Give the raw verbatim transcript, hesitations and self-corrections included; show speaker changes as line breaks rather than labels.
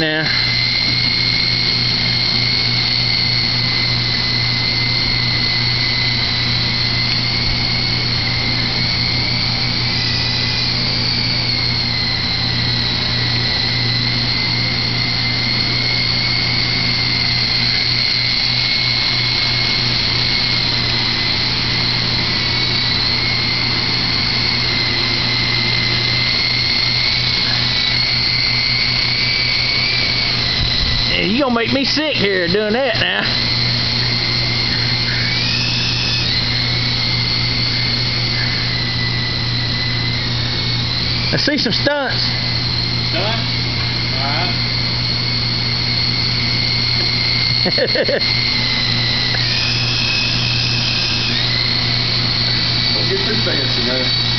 now. You gonna make me sick here doing that now. I see some stunts.
Stunts? Alright. Don't get too fancy now.